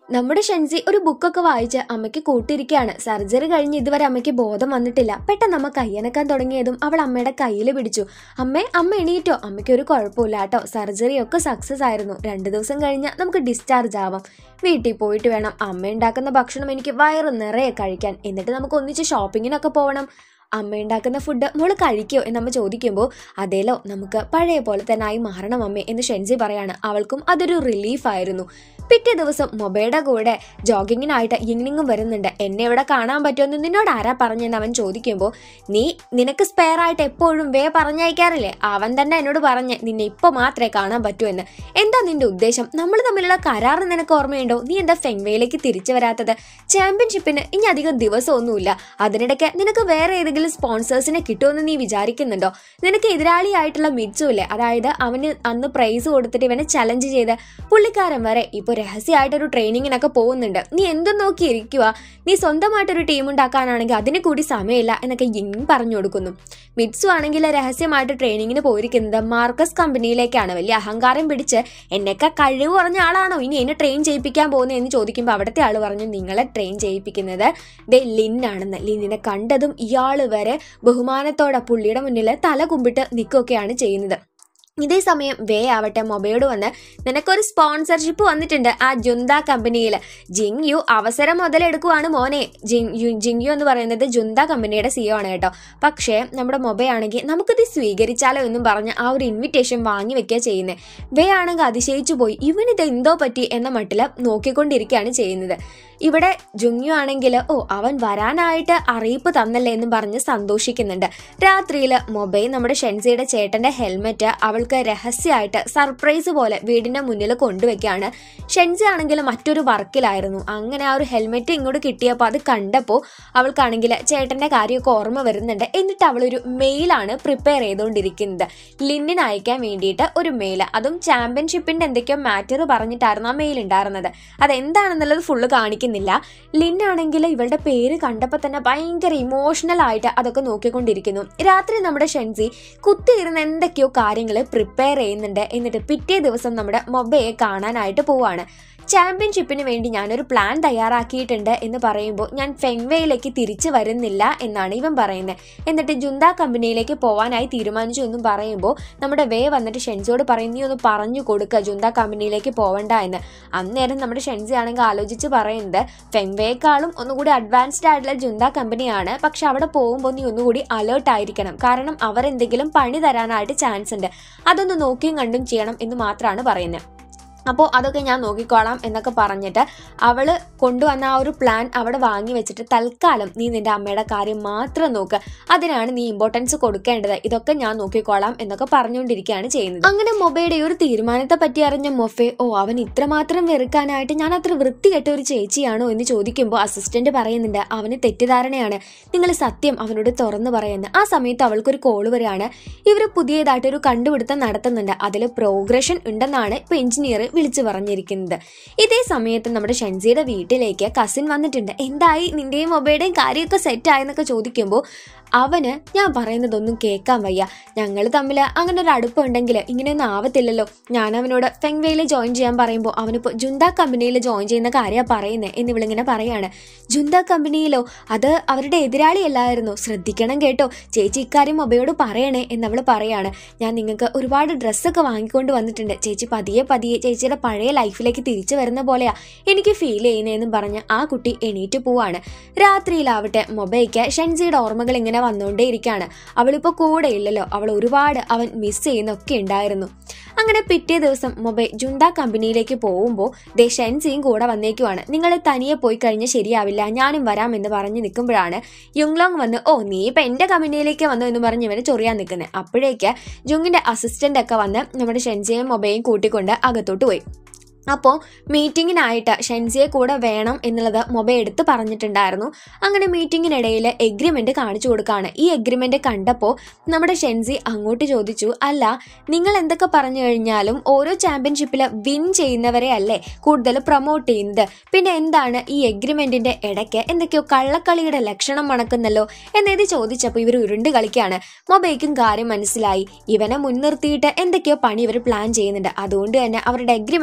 നമ്മുടെ ഷെൻസി ഒരു ബുക്കൊക്കെ വായിച്ച് അമ്മയ്ക്ക് കൂട്ടിയിരിക്കുകയാണ്. സർജറി കഴിഞ്ഞ് ഇതുവരെ അമ്മയ്ക്ക് ബോധം വന്നിട്ടില്ല. പെട്ടെന്ന് അമ്മ കയ്യനക്കാൻ തുടങ്ങിയതും അവൾ അമ്മയുടെ കയ്യിൽ പിടിച്ചു. അമ്മ എണീറ്റോ? അമ്മയ്ക്ക് ഒരു കുഴപ്പമില്ല കേട്ടോ, സർജറി ഒക്കെ സക്സസ് ആയിരുന്നു. 2 ദിവസം കഴിഞ്ഞാൽ നമുക്ക് ഡിസ്ചാർജ് ആവാം. വീട്ടിൽ പോയിട്ട് വേണം അമ്മ ഉണ്ടാക്കുന്ന ഭക്ഷണം എനിക്ക് വയറ് നിറയെ കഴിക്കാൻ. എന്നിട്ട് നമുക്ക് ഒന്നിച്ച് ഷോപ്പിങ്ങിനൊക്കെ പോകണം. അമ്മ ഉണ്ടാക്കുന്ന ഫുഡ് മോള് കഴിക്കോ എന്നമ്മ ചോദിക്കുമ്പോൾ അതേലോ, നമുക്ക് പഴയ പോലെ തന്നെ ആയി മാറണം അമ്മേ എന്ന് ഷെൻസി പറയാണ്. അവൾക്കും അതൊരു റിലീഫായിരുന്നു. പിറ്റേ ദിവസം മൊബൈയുടെ കൂടെ ജോഗിങ്ങിനായിട്ട് ഈവനിങ്ങും വരുന്നുണ്ട്. എന്നെ ഇവിടെ കാണാൻ പറ്റുമെന്ന് നിന്നോട് ആരാ പറഞ്ഞെന്ന് അവൻ ചോദിക്കുമ്പോൾ, നിനക്ക് സ്പെയർ ആയിട്ട് എപ്പോഴും പറഞ്ഞയക്കാറില്ലേ? അവൻ തന്നെ എന്നോട് പറഞ്ഞ് നിന്നെ ഇപ്പൊ മാത്രമേ കാണാൻ പറ്റൂ എന്ന്. എന്താ നിന്റെ ഉദ്ദേശം? നമ്മൾ തമ്മിലുള്ള കരാറ് നിനക്ക് ഓർമ്മയുണ്ടോ? നീ എന്താ ഫെങ്വേയിലേക്ക് തിരിച്ചു വരാത്തത്? ചാമ്പ്യൻഷിപ്പിന് ഇനി അധികം ദിവസമൊന്നുമില്ല. അതിനിടയ്ക്ക് നിനക്ക് വേറെ ഏതെങ്കിലും സ്പോൺസേഴ്സിനെ കിട്ടുമെന്ന് നീ വിചാരിക്കുന്നുണ്ടോ? നിനക്ക് എതിരാളിയായിട്ടുള്ള മിറ്റ്സു ഇല്ലേ, അതായത് അവന് അന്ന് പ്രൈസ് കൊടുത്തിട്ട് ഇവനെ ചലഞ്ച് ചെയ്ത് പുള്ളിക്കാരൻ വരെ ഇപ്പൊ രഹസ്യമായിട്ടൊരു ട്രെയിനിങ്ങിനൊക്കെ പോകുന്നുണ്ട്. നീ എന്തും നോക്കിയിരിക്കുക? നീ സ്വന്തമായിട്ടൊരു ടീം ഉണ്ടാക്കാനാണെങ്കിൽ അതിന് കൂടി സമയമില്ല എന്നൊക്കെ യിങ് പറഞ്ഞു കൊടുക്കുന്നു. മിറ്റ്സു ആണെങ്കിൽ രഹസ്യമായിട്ട് ട്രെയിനിങ്ങിന് പോയിരിക്കുന്നത് മാർക്കസ് കമ്പനിയിലേക്കാണ്. വലിയ അഹങ്കാരം പിടിച്ച് എന്നൊക്കെ കഴിവ് പറഞ്ഞ ആളാണോ ഇനി എന്നെ ട്രെയിൻ ചെയ്യിപ്പിക്കാൻ പോകുന്നത് എന്ന് ചോദിക്കുമ്പോൾ അവിടുത്തെ ആള് പറഞ്ഞു, നിങ്ങളെ ട്രെയിൻ ചെയ്യിപ്പിക്കുന്നത് ലിന്നാണെന്ന്. ലിന്നിനെ കണ്ടതും ഇയാള് വരെ ബഹുമാനത്തോടെ പുള്ളിയുടെ മുന്നിൽ തല കുമ്പിട്ട് നിൽക്കുകയാണ് ചെയ്യുന്നത്. ഇതേ സമയം ആവട്ടെ മൊബൈലോട് വന്ന്, നിനക്കൊരു സ്പോൺസർഷിപ്പ് വന്നിട്ടുണ്ട് ആ ജുന്ത കമ്പനിയിൽ. ജിങ് യു അവസരം മുതലെടുക്കുവാണ് മോനെ. ജിങ് യു എന്ന് പറയുന്നത് ജുന്ത കമ്പനിയുടെ CEO ആണ് കേട്ടോ. പക്ഷേ നമ്മുടെ മൊബൈലാണെങ്കിൽ നമുക്കിത് സ്വീകരിച്ചാലോ എന്നും പറഞ്ഞ് ആ ഒരു ഇൻവിറ്റേഷൻ വാങ്ങി വെക്കുക ചെയ്യുന്നത്. ആണെങ്കിൽ അതിശയിച്ചു പോയി. ഇവനിത് എന്തോ പറ്റി എന്ന മട്ടിൽ നോക്കിക്കൊണ്ടിരിക്കുകയാണ് ചെയ്യുന്നത്. ഇവിടെ ജുങ്യു ആണെങ്കിൽ അവൻ വരാനായിട്ട് അറിയിപ്പ് തന്നല്ലേ എന്നും പറഞ്ഞ് സന്തോഷിക്കുന്നുണ്ട്. രാത്രിയിൽ മൊബൈൽ നമ്മുടെ ഷെൻസിയുടെ ചേട്ടന്റെ ഹെൽമെറ്റ് അവൾക്ക് രഹസ്യമായിട്ട് സർപ്രൈസ് പോലെ വീടിന്റെ മുന്നിൽ കൊണ്ടുവയ്ക്കുകയാണ്. ഷെൻസി ആണെങ്കിൽ മറ്റൊരു വർക്കിലായിരുന്നു. അങ്ങനെ ആ ഒരു ഹെൽമെറ്റ് ഇങ്ങോട്ട് കിട്ടിയപ്പോൾ അത് കണ്ടപ്പോൾ അവൾക്കാണെങ്കിൽ ചേട്ടന്റെ കാര്യമൊക്കെ ഓർമ്മ വരുന്നുണ്ട്. എന്നിട്ട് അവളൊരു മെയിലാണ് പ്രിപ്പയർ ചെയ്തുകൊണ്ടിരിക്കുന്നത്. ലിന്നിന് അയക്കാൻ വേണ്ടിയിട്ട് ഒരു മെയിൽ, അതും ചാമ്പ്യൻഷിപ്പിന്റെ എന്തൊക്കെയോ മാറ്റർ പറഞ്ഞിട്ടായിരുന്നു ആ മെയിൽ ഉണ്ടായിരുന്നത്. അതെന്താണെന്നുള്ളത് ഫുള്ള് കാണിക്കുന്നില്ല. ലിന്നാണെങ്കിൽ ഇവളുടെ പേര് കണ്ടപ്പോൾ തന്നെ ഭയങ്കര ഇമോഷണൽ ആയിട്ട് അതൊക്കെ നോക്കിക്കൊണ്ടിരിക്കുന്നു. രാത്രി നമ്മുടെ ഷെൻസി കുത്തിയിരുന്ന് എന്തൊക്കെയോ കാര്യങ്ങൾ പ്രിപ്പയർ ചെയ്യുന്നുണ്ട്. എന്നിട്ട് പിറ്റേ ദിവസം നമ്മുടെ മൊബൈയെ കാണാനായിട്ട് പോവാണ്. ചാമ്പ്യൻഷിപ്പിന് വേണ്ടി ഞാനൊരു പ്ലാൻ തയ്യാറാക്കിയിട്ടുണ്ട് എന്ന് പറയുമ്പോൾ, ഞാൻ ഫെങ്വേയിലേക്ക് തിരിച്ചു വരുന്നില്ല എന്നാണ് ഇവൻ പറയുന്നത്. എന്നിട്ട് ജുന്ത കമ്പനിയിലേക്ക് പോകാനായി തീരുമാനിച്ചു എന്നും പറയുമ്പോൾ നമ്മുടെ വന്നിട്ട് ഷെൻസിയോട് പറയും, നീ ഒന്ന് പറഞ്ഞു കൊടുക്കുക ജുന്ത കമ്പനിയിലേക്ക് പോവണ്ട എന്ന്. അന്നേരം നമ്മുടെ ഷെൻസി ആണെങ്കിൽ ആലോചിച്ച് പറയുന്നത്, ഫെങ്വേക്കാളും ഒന്നുകൂടി അഡ്വാൻസ്ഡ് ആയിട്ടുള്ള ജുന്ത കമ്പനിയാണ്. പക്ഷെ അവിടെ പോകുമ്പോൾ നീ ഒന്നുകൂടി അലേർട്ട് ആയിരിക്കണം. കാരണം അവരെന്തെങ്കിലും പണി തരാനായിട്ട് ചാൻസ് ഉണ്ട്. അതൊന്ന് നോക്കിയും കണ്ടും ചെയ്യണം എന്ന് മാത്രമാണ് പറയുന്നത്. അപ്പോൾ അതൊക്കെ ഞാൻ നോക്കിക്കോളാം എന്നൊക്കെ പറഞ്ഞിട്ട് അവള് കൊണ്ടുവന്ന ആ ഒരു പ്ലാൻ അവിടെ വാങ്ങി വെച്ചിട്ട്, തൽക്കാലം നീ നിന്റെ അമ്മയുടെ കാര്യം മാത്രം നോക്ക്, അതിനാണ് നീ ഇമ്പോർട്ടൻസ് കൊടുക്കേണ്ടത്, ഇതൊക്കെ ഞാൻ നോക്കിക്കോളാം എന്നൊക്കെ പറഞ്ഞുകൊണ്ടിരിക്കുകയാണ് ചെയ്യുന്നത്. അങ്ങനെ മൊബൈയുടെ ഒരു തീരുമാനത്തെ പറ്റി അറിഞ്ഞ മൊഫെ, അവൻ ഇത്രമാത്രം വെറുക്കാനായിട്ട് ഞാൻ അത്ര വൃത്തികെട്ട ഒരു ചേച്ചിയാണോ എന്ന് ചോദിക്കുമ്പോൾ അസിസ്റ്റന്റ് പറയുന്നുണ്ട്, അവന് തെറ്റിദ്ധാരണയാണ്, നിങ്ങൾ സത്യം അവനോട് തുറന്നു പറയുന്നത്. ആ സമയത്ത് അവൾക്കൊരു കോള് വരികയാണ്. ഇവർ പുതിയതായിട്ടൊരു കണ്ടുപിടുത്തം നടത്തുന്നുണ്ട്, അതിൽ പ്രോഗ്രഷൻ ഉണ്ടെന്നാണ് ഇപ്പൊ എഞ്ചിനീയർ വിളിച്ചു പറഞ്ഞിരിക്കുന്നത്. ഇതേ സമയത്ത് നമ്മുടെ ഷെൻസിയുടെ വീട്ടിലേക്ക് കസിൻ വന്നിട്ടുണ്ട്. എന്തായി നിന്റെയും മൊബൈലുടെയും കാര്യമൊക്കെ സെറ്റായെന്നൊക്കെ ചോദിക്കുമ്പോൾ അവന്, ഞാൻ പറയുന്നതൊന്നും കേൾക്കാൻ വയ്യ, ഞങ്ങൾ തമ്മിൽ അങ്ങനെ ഒരു അടുപ്പുണ്ടെങ്കിൽ ഇങ്ങനെയൊന്നും ആവത്തില്ലല്ലോ. ഞാൻ അവനോട് ഫെങ്വേയിൽ ജോയിൻ ചെയ്യാൻ പറയുമ്പോൾ അവനിപ്പോൾ ജുന്ത കമ്പനിയിൽ ജോയിൻ ചെയ്യുന്ന കാര്യമാണ് പറയുന്നത് എന്നിവളിങ്ങനെ പറയാണ്. ജുന്ത കമ്പനിയിലോ? അത് അവരുടെ എതിരാളിയല്ലായിരുന്നു, ശ്രദ്ധിക്കണം കേട്ടോ, ചേച്ചി ഇക്കാര്യം മൊബൈലോട് പറയണേ എന്നവൾ പറയാണ്. ഞാൻ നിങ്ങൾക്ക് ഒരുപാട് ഡ്രസ്സൊക്കെ വാങ്ങിക്കൊണ്ട് വന്നിട്ടുണ്ട്, ചേച്ചി പതിയെ ചേച്ചിയുടെ പഴയ ലൈഫിലേക്ക് തിരിച്ചു വരുന്ന പോലെയാ എനിക്ക് ഫീൽ ചെയ്യുന്നതെന്നും പറഞ്ഞ് ആ കുട്ടി എണീറ്റ് പോവാണ്. രാത്രിയിലാവട്ടെ മൊബൈക്ക് ഷെൻസിയുടെ ഓർമ്മകൾ ഇങ്ങനെ വന്നുകൊണ്ടേയിരിക്കുകയാണ്. അവളിപ്പോൾ കൂടെ ഇല്ലല്ലോ, അവൾ ഒരുപാട് അവൻ മിസ് ചെയ്യുന്നൊക്കെ ഉണ്ടായിരുന്നു. അങ്ങനെ പിറ്റേ ദിവസം മൊബൈൽ ജുന്ത കമ്പനിയിലേക്ക് പോകുമ്പോൾ ഷെൻസിയും കൂടെ വന്നേക്കുവാണ്. നിങ്ങൾ തനിയെ പോയി കഴിഞ്ഞാൽ ശരിയാവില്ല, ഞാനും വരാം എന്ന് പറഞ്ഞ് നിൽക്കുമ്പോഴാണ് യുങ്ലോങ് വന്ന്, നീ ഇപ്പം എൻ്റെ കമ്പനിയിലേക്ക് വന്നു എന്ന് പറഞ്ഞ് ഇവനെ ചൊറിയാൻ നിൽക്കുന്നത്. അപ്പോഴേക്ക് ജുങ്ങിൻ്റെ അസിസ്റ്റൻ്റ് ഒക്കെ വന്ന് നമ്മുടെ ഷെൻസിയെയും മൊബൈലും കൂട്ടിക്കൊണ്ട് അകത്തോട്ട് പോയി. അപ്പോൾ മീറ്റിങ്ങിനായിട്ട് ഷെൻസിയെ കൂടെ വേണം എന്നുള്ളത് മൊബൈൽ എടുത്ത് പറഞ്ഞിട്ടുണ്ടായിരുന്നു. അങ്ങനെ മീറ്റിങ്ങിനിടയിൽ എഗ്രിമെന്റ് കാണിച്ചു കൊടുക്കുകയാണ്. ഈ എഗ്രിമെന്റ് കണ്ടപ്പോൾ നമ്മുടെ ഷെൻസി അങ്ങോട്ട് ചോദിച്ചു, അല്ല നിങ്ങൾ എന്തൊക്കെ പറഞ്ഞു കഴിഞ്ഞാലും ഓരോ ചാമ്പ്യൻഷിപ്പിൽ വിൻ ചെയ്യുന്നവരെ അല്ലേ കൂടുതൽ പ്രൊമോട്ട് ചെയ്യുന്നത്, പിന്നെ എന്താണ് ഈ എഗ്രിമെന്റിന്റെ ഇടയ്ക്ക് എന്തൊക്കെയോ കള്ളക്കളിയുടെ ലക്ഷണം മണക്കുന്നല്ലോ എന്നത് ചോദിച്ചപ്പോൾ ഇവർ ഉരുണ്ട് കളിക്കുകയാണ്. മൊബൈക്കും കാര്യം മനസ്സിലായി, ഇവനെ മുൻനിർത്തിയിട്ട് എന്തൊക്കെയോ പണി ഇവർ പ്ലാൻ ചെയ്യുന്നുണ്ട്. അതുകൊണ്ട് തന്നെ അവരുടെ എഗ്രിമെന്റ് കീറി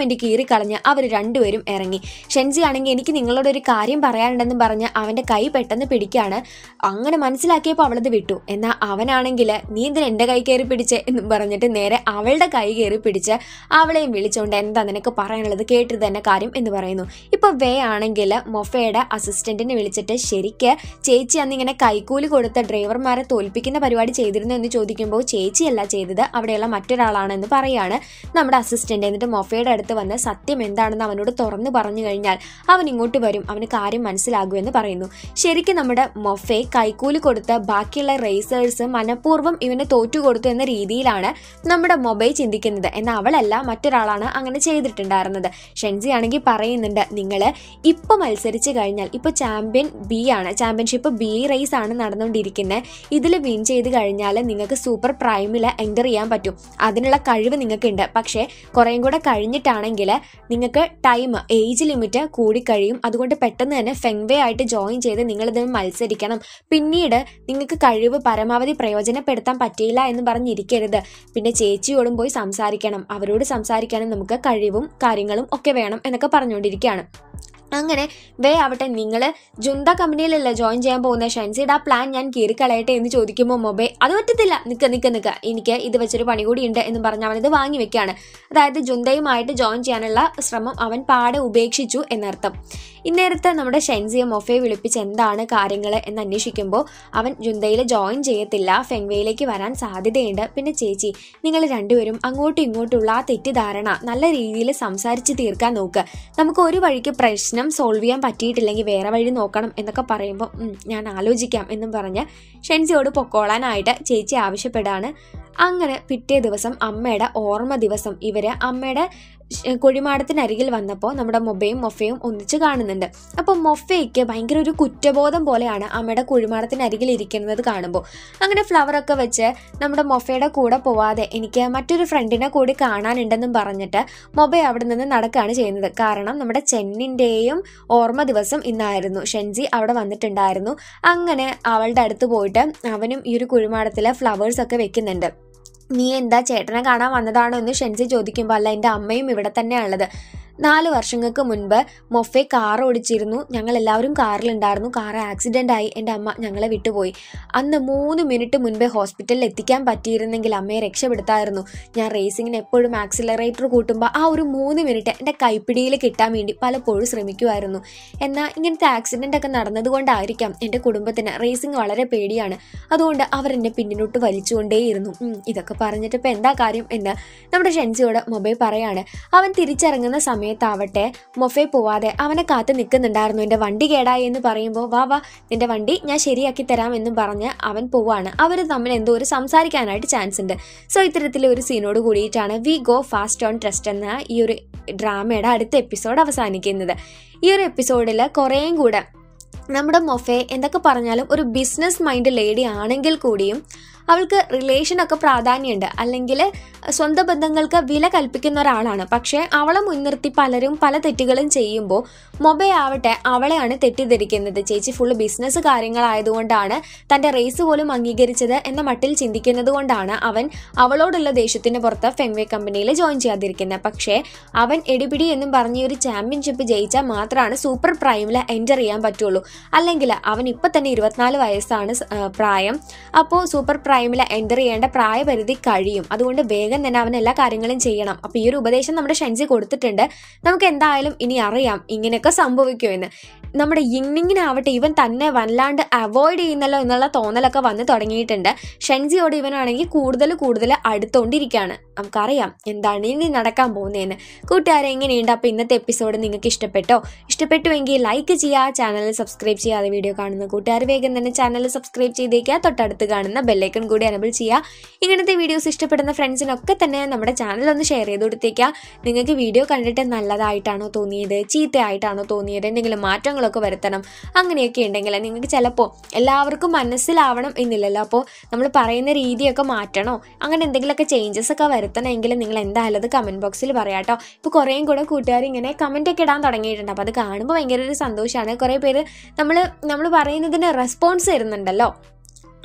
തള്ളിക്കളഞ്ഞ് അവർ രണ്ടുപേരും ഇറങ്ങി. ഷെൻസി ആണെങ്കിൽ എനിക്ക് നിങ്ങളോട് ഒരു കാര്യം പറയാനുണ്ടെന്ന് പറഞ്ഞ് അവൻ്റെ കൈ പെട്ടെന്ന് പിടിക്കുകയാണ്. അങ്ങനെ മനസ്സിലാക്കിയപ്പോൾ അവളത് വിട്ടു. എന്നാൽ അവനാണെങ്കിൽ നീ എന്തിനാ എൻ്റെ കൈ കയറി പിടിച്ച് എന്നും പറഞ്ഞിട്ട് നേരെ അവളുടെ കൈ കയറി പിടിച്ച് അവളെയും വിളിച്ചുകൊണ്ട് എന്താ നിനക്ക് പറയാനുള്ളത്, കേട്ടിട്ട് തന്നെ കാര്യം എന്ന് പറയുന്നു. ഇപ്പോൾ വേ ആണെങ്കിൽ മൊഫയുടെ അസിസ്റ്റന്റിനെ വിളിച്ചിട്ട് ശരിക്ക് ചേച്ചി അന്നിങ്ങനെ കൈക്കൂലി കൊടുത്ത ഡ്രൈവർമാരെ തോൽപ്പിക്കുന്ന പരിപാടി ചെയ്തിരുന്നു എന്ന് ചോദിക്കുമ്പോൾ ചേച്ചിയല്ല ചെയ്തത്, അവിടെയുള്ള മറ്റൊരാളാണെന്ന് പറയാണ് നമ്മുടെ അസിസ്റ്റന്റ്. എന്നിട്ട് മൊഫയുടെ അടുത്ത് വന്ന് സത്യം എന്താണെന്ന് അവനോട് തുറന്നു പറഞ്ഞു കഴിഞ്ഞാൽ അവൻ ഇങ്ങോട്ട് വരും, അവന് കാര്യം മനസ്സിലാകുമെന്ന് പറയുന്നു. ശരിക്കും നമ്മുടെ മൊഫെ കൈക്കൂലി കൊടുത്ത ബാക്കിയുള്ള റേസേഴ്സ് മനഃപൂർവ്വം ഇവന് തോറ്റു കൊടുത്തു എന്ന രീതിയിലാണ് നമ്മുടെ മൊബൈൽ ചിന്തിക്കുന്നത്. എന്നാൽ അവളല്ല, മറ്റൊരാളാണ് അങ്ങനെ ചെയ്തിട്ടുണ്ടായിരുന്നത്. ഷെൻസി ആണെങ്കിൽ പറയുന്നുണ്ട് നിങ്ങൾ ഇപ്പോൾ മത്സരിച്ച് കഴിഞ്ഞാൽ ഇപ്പോൾ ചാമ്പ്യൻ ബി ആണ്, ചാമ്പ്യൻഷിപ്പ് ബി റേസ് ആണ് നടന്നുകൊണ്ടിരിക്കുന്നത്. ഇതിൽ വിൻ ചെയ്ത് കഴിഞ്ഞാൽ നിങ്ങൾക്ക് സൂപ്പർ പ്രൈമിൽ എൻ്റർ ചെയ്യാൻ പറ്റും, അതിനുള്ള കഴിവ് നിങ്ങൾക്കുണ്ട്. പക്ഷേ കുറേയും കൂടെ കഴിഞ്ഞിട്ടാണെങ്കിൽ നിങ്ങൾക്ക് ടൈം ഏജ് ലിമിറ്റ് കൂടിക്കഴിയും. അതുകൊണ്ട് പെട്ടെന്ന് തന്നെ ഫെങ്വേ ആയിട്ട് ജോയിൻ ചെയ്ത് നിങ്ങളിതിന് മത്സരിക്കണം. പിന്നീട് നിങ്ങൾക്ക് കഴിവ് പരമാവധി പ്രയോജനപ്പെടുത്താൻ പറ്റിയില്ല എന്ന് പറഞ്ഞിരിക്കരുത്. പിന്നെ ചേച്ചിയോടും പോയി സംസാരിക്കണം, അവരോട് സംസാരിക്കാനും നമുക്ക് കഴിവും കാര്യങ്ങളും ഒക്കെ വേണം എന്നൊക്കെ പറഞ്ഞുകൊണ്ടിരിക്കുകയാണ്. അങ്ങനെ വേ ആവട്ടെ നിങ്ങൾ ജുന്ത കമ്പനിയിലല്ലേ ജോയിൻ ചെയ്യാൻ പോകുന്ന, ഷെൻസിയുടെ ആ പ്ലാൻ ഞാൻ കീറിക്കളയട്ടെ എന്ന് ചോദിക്കുമ്പോൾ മൊബൈൽ അത് പറ്റത്തില്ല, നിൽക്കുക എനിക്ക് ഇത് വെച്ചൊരു പണി കൂടിയുണ്ട് എന്ന് പറഞ്ഞ് അവനത് വാങ്ങി വെക്കുകയാണ്. അതായത് ജുന്തയുമായിട്ട് ജോയിൻ ചെയ്യാനുള്ള ശ്രമം അവൻ പാടെ ഉപേക്ഷിച്ചു എന്നർത്ഥം. ഇന്നേരത്തെ നമ്മുടെ ഷെൻസിയെ മൊഫയെ വിളിപ്പിച്ച് എന്താണ് കാര്യങ്ങൾ എന്ന് അന്വേഷിക്കുമ്പോൾ അവൻ ജുന്തയിൽ ജോയിൻ ചെയ്യത്തില്ല, ഫെങ്വേയിലേക്ക് വരാൻ സാധ്യതയുണ്ട്. പിന്നെ ചേച്ചി നിങ്ങൾ രണ്ടുപേരും അങ്ങോട്ടും ഇങ്ങോട്ടുള്ള ആ തെറ്റിദ്ധാരണ നല്ല രീതിയിൽ സംസാരിച്ച് തീർക്കാൻ നോക്കുക. നമുക്ക് ഒരു വഴിക്ക് പ്രശ്നം സോൾവ് ചെയ്യാൻ പറ്റിയിട്ടില്ലെങ്കിൽ വേറെ വഴി നോക്കണം എന്നൊക്കെ പറയുമ്പോൾ ഞാൻ ആലോചിക്കാം എന്നും പറഞ്ഞ് ഷെൻസിയോട് പൊക്കോളാനായിട്ട് ചേച്ചി ആവശ്യപ്പെടാണ്. അങ്ങനെ പിറ്റേ ദിവസം അമ്മയുടെ ഓർമ്മ ദിവസം ഇവര് അമ്മയുടെ കുഴിമാടത്തിനരികിൽ വന്നപ്പോൾ നമ്മുടെ മൊഫയും ഒന്നിച്ച് കാണുന്നുണ്ട്. അപ്പോൾ മൊഫയ്ക്ക് ഭയങ്കര ഒരു കുറ്റബോധം പോലെയാണ് അമ്മയുടെ കുഴിമാടത്തിനരികിൽ ഇരിക്കുന്നത് കാണുമ്പോൾ. അങ്ങനെ ഫ്ലവറൊക്കെ വെച്ച് നമ്മുടെ മൊഫയുടെ കൂടെ പോവാതെ എനിക്ക് മറ്റൊരു ഫ്രണ്ടിനെ കൂടി കാണാനുണ്ടെന്നും പറഞ്ഞിട്ട് മൊബ അവിടെ നിന്ന് നടക്കുകയാണ് ചെയ്യുന്നത്. കാരണം നമ്മുടെ ചെന്നിൻ്റെയും ഓർമ്മ ദിവസം ഇന്നായിരുന്നു. ഷെൻസി അവിടെ വന്നിട്ടുണ്ടായിരുന്നു. അങ്ങനെ അവളുടെ അടുത്ത് പോയിട്ട് അവനും ഈ ഒരു കുഴിമാടത്തിൽ ഫ്ലവേഴ്സൊക്കെ വെക്കുന്നുണ്ട്. നീ എന്താ ചേട്ടനെ കാണാൻ വന്നതാണോ എന്ന് ഷെൻസി ചോദിക്കുമ്പോൾ അല്ല, എൻ്റെ അമ്മയും ഇവിടെ തന്നെയാണുള്ളത്. 4 വർഷങ്ങൾക്ക് മുൻപ് മൊഫെ കാർ ഓടിച്ചിരുന്നു, ഞങ്ങൾ എല്ലാവരും കാറിലുണ്ടായിരുന്നു. കാർ ആക്സിഡൻ്റ് ആയി എൻ്റെ അമ്മ ഞങ്ങളെ വിട്ടുപോയി. അന്ന് 3 മിനിറ്റ് മുൻപേ ഹോസ്പിറ്റലിൽ എത്തിക്കാൻ പറ്റിയിരുന്നെങ്കിൽ അമ്മയെ രക്ഷപ്പെടുത്തായിരുന്നു. ഞാൻ റേസിങ്ങിന് എപ്പോഴും ആക്സിലറേറ്റർ കൂട്ടുമ്പോൾ ആ ഒരു 3 മിനിറ്റ് എൻ്റെ കൈപ്പിടിയിൽ കിട്ടാൻ വേണ്ടി പലപ്പോഴും ശ്രമിക്കുമായിരുന്നു. എന്നാൽ ഇങ്ങനത്തെ ആക്സിഡൻ്റ് ഒക്കെ നടന്നതുകൊണ്ടായിരിക്കാം എൻ്റെ കുടുംബത്തിന് റേസിംഗ് വളരെ പേടിയാണ്, അതുകൊണ്ട് അവരെന്നെ പിന്നിലോട്ട് വലിച്ചുകൊണ്ടേയിരുന്നു. ഇതൊക്കെ പറഞ്ഞിട്ട് ഇപ്പം എന്താ കാര്യം എന്ന് നമ്മുടെ ഷെൻസിയോട് മൊബൈൽ പറയാണ്. അവൻ തിരിച്ചിറങ്ങുന്ന സമയത്താവട്ടെ മൊഫെ പോവാതെ അവനെ കാത്ത് നിൽക്കുന്നുണ്ടായിരുന്നു. എൻ്റെ വണ്ടി കേടായി എന്ന് പറയുമ്പോൾ വാ നിന്റെ വണ്ടി ഞാൻ ശരിയാക്കി തരാം എന്നും പറഞ്ഞ് അവൻ പോവാണ്. അവർ തമ്മിൽ എന്തോ ഒരു സംസാരിക്കാനായിട്ട് ചാൻസ് ഉണ്ട്. സോ ഇത്തരത്തിലൊരു സീനോട് കൂടിയിട്ടാണ് we go fast on trust എന്ന ഈ ഒരു ഡ്രാമയുടെ അടുത്ത എപ്പിസോഡ് അവസാനിക്കുന്നത്. ഈ ഒരു എപ്പിസോഡിൽ കുറേയും കൂടെ നമ്മുടെ മൊഫെ എന്തൊക്കെ പറഞ്ഞാലും ഒരു ബിസിനസ് മൈൻഡ് ലേഡി ആണെങ്കിൽ കൂടിയും അവൾക്ക് റിലേഷനൊക്കെ പ്രാധാന്യമുണ്ട്, അല്ലെങ്കിൽ സ്വന്തം ബന്ധങ്ങൾക്ക് വില കൽപ്പിക്കുന്ന ഒരാളാണ്. പക്ഷേ അവളെ മുൻനിർത്തി പലരും പല തെറ്റുകളും ചെയ്യുമ്പോൾ മൊബൈൽ ആവട്ടെ അവളെയാണ് തെറ്റിദ്ധരിക്കുന്നത്. ചേച്ചി ഫുള്ള് ബിസിനസ് കാര്യങ്ങളായതുകൊണ്ടാണ് തൻ്റെ റേസ് പോലും അംഗീകരിച്ചത് എന്ന മട്ടിൽ ചിന്തിക്കുന്നത് കൊണ്ടാണ് അവൻ അവളോടുള്ള ദേഷ്യത്തിന് പുറത്ത് ഫെങ്വേ കമ്പനിയിൽ ജോയിൻ ചെയ്യാതിരിക്കുന്നത്. പക്ഷേ അവൻ എടിപിടി എന്നും പറഞ്ഞ ഒരു ചാമ്പ്യൻഷിപ്പ് ജയിച്ചാൽ മാത്രമാണ് സൂപ്പർ പ്രൈമിൽ എൻ്റർ ചെയ്യാൻ പറ്റുള്ളൂ. അല്ലെങ്കിൽ അവൻ ഇപ്പം തന്നെ 24 വയസ്സാണ് പ്രായം. അപ്പോൾ സൂപ്പർ പ്രൈമിൽ എൻ്റർ ചെയ്യേണ്ട പ്രായപരിധി കഴിയും. അതുകൊണ്ട് വേഗം തന്നെ അവൻ എല്ലാ കാര്യങ്ങളും ചെയ്യണം. അപ്പോൾ ഈ ഒരു ഉപദേശം നമ്മുടെ ഷെൻസി കൊടുത്തിട്ടുണ്ട്. നമുക്ക് എന്തായാലും ഇനി അറിയാം ഇങ്ങനെയൊക്കെ സംഭവിക്കുമെന്ന്. നമ്മുടെ യിങ്നിങ്ങിനാവട്ടെ ഇവൻ തന്നെ വല്ലാണ്ട് അവോയ്ഡ് ചെയ്യുന്നല്ലോ എന്നുള്ള തോന്നലൊക്കെ വന്ന് തുടങ്ങിയിട്ടുണ്ട്. ഷെൻസിയോട് ഇവനാണെങ്കിൽ കൂടുതൽ അടുത്തോണ്ടിരിക്കുകയാണ്. നമുക്കറിയാം എന്താണ് ഇനി നടക്കാൻ പോകുന്നതെന്ന്. കൂട്ടുകാരെ എങ്ങനെയുണ്ട്? അപ്പോൾ ഇന്നത്തെ എപ്പിസോഡ് നിങ്ങൾക്ക് ഇഷ്ടപ്പെട്ടുവെങ്കിൽ ലൈക്ക് ചെയ്യുക, ചാനൽ സബ്സ്ക്രൈബ് ചെയ്യാതെ വീഡിയോ കാണുന്ന കൂട്ടുകാർ വേഗം തന്നെ ചാനൽ സബ്സ്ക്രൈബ് ചെയ്തേക്കുക, തൊട്ടടുത്ത് കാണുന്ന ബെല്ലൈക്കൺ കൂടി എനബിൾ ചെയ്യുക. ഇങ്ങനത്തെ വീഡിയോസ് ഇഷ്ടപ്പെടുന്ന ഫ്രണ്ട്സിനൊക്കെ തന്നെ നമ്മുടെ ചാനൽ ഒന്ന് ഷെയർ ചെയ്ത് കൊടുത്തേക്കുക. നിങ്ങൾക്ക് വീഡിയോ കണ്ടിട്ട് നല്ലതായിട്ടാണോ തോന്നിയത്, ചീത്തയായിട്ടാണോ തോന്നിയത്, എന്തെങ്കിലും മാറ്റങ്ങളൊക്കെ വരുത്തണം അങ്ങനെയൊക്കെ ഉണ്ടെങ്കിൽ നിങ്ങൾക്ക് ചിലപ്പോൾ എല്ലാവർക്കും മനസ്സിലാവണം എന്നില്ലല്ലോ. അപ്പോൾ നമ്മൾ പറയുന്ന രീതിയൊക്കെ മാറ്റണോ, അങ്ങനെ എന്തെങ്കിലുമൊക്കെ ചേഞ്ചസ് ഒക്കെ വരുത്തണമെങ്കിൽ നിങ്ങൾ എന്തായാലും അത് കമൻറ്റ് ബോക്സിൽ പറയാം കേട്ടോ. ഇപ്പോൾ കുറേയും കൂടെ കൂട്ടുകാർ ഇങ്ങനെ കമൻറ്റൊക്കെ ഇടാൻ തുടങ്ങിയിട്ടുണ്ട്. അപ്പോൾ അത് കാണുമ്പോൾ ഭയങ്കര ഒരു സന്തോഷമാണ്. കുറേ പേര് നമ്മൾ പറയുന്നതിന് റെസ്പോൺസ് തരുന്നുണ്ടല്ലോ.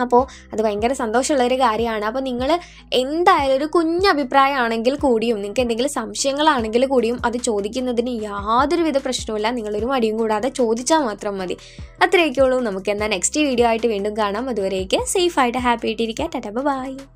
അപ്പോൾ അത് ഭയങ്കര സന്തോഷമുള്ളൊരു കാര്യമാണ്. അപ്പോൾ നിങ്ങൾ എന്തായാലും ഒരു കുഞ്ഞഭിപ്രായമാണെങ്കിൽ കൂടിയും നിങ്ങൾക്ക് എന്തെങ്കിലും സംശയങ്ങളാണെങ്കിൽ കൂടിയും അത് ചോദിക്കുന്നതിന് യാതൊരുവിധ പ്രശ്നവുമില്ല. നിങ്ങളൊരു മടിയും കൂടാതെ ചോദിച്ചാൽ മാത്രം മതി. അത്രയൊക്കെ ഉള്ളൂ. നമുക്ക് എന്നാൽ നെക്സ്റ്റ് വീഡിയോ ആയിട്ട് വീണ്ടും കാണാം. അതുവരേക്ക് സേഫായിട്ട് ഹാപ്പി ആയിട്ടിരിക്കുക. Tata by.